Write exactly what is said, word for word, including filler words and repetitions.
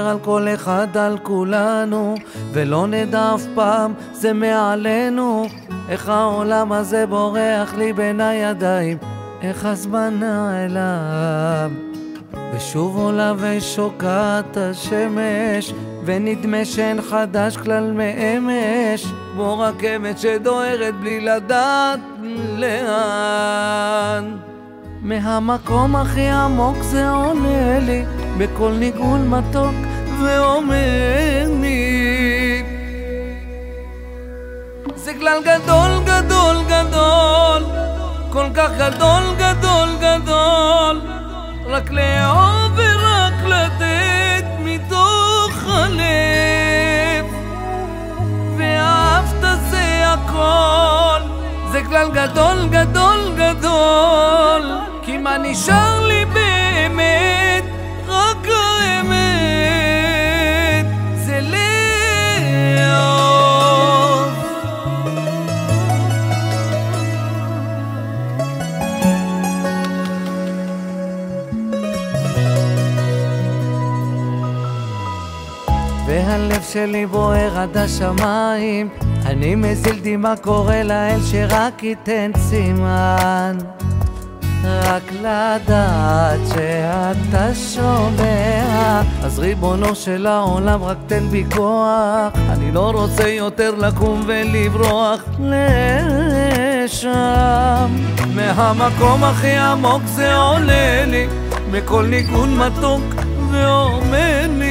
שומר על כל אחד, על כולנו, ולא נדע אף פעם, זה מעלינו. איך העולם הזה בורח לי בין הידיים, איך הזמן נעלם. ושוב עולה ושוקעת השמש, ונדמה שאין חדש כלל מאמש, כמו רכבת שדוהרת בלי לדעת לאן. מהמקום הכי עמוק זה עולה לי, בכל ניגון מתוק ואומר לי, זה כלל גדול גדול גדול, כל כך גדול גדול גדול, רק לאהוב ורק לתת מתוך הלב, ואהבת זה הכל. זה כלל גדול גדול גדול, כי מה נשאר לי באמת? רק האמת, זה לאהוב. והלב שלי בוער עד השמיים, אני מזיל דמעה קורא לאל שרק ייתן סימן, רק לדעת שאתה שומע. אז ריבונו של העולם רק תן בי כוח, אני לא רוצה יותר לקום ולברוח לשם. מהמקום הכי עמוק זה עולה לי, בכל ניגון מתוק ואומר לי,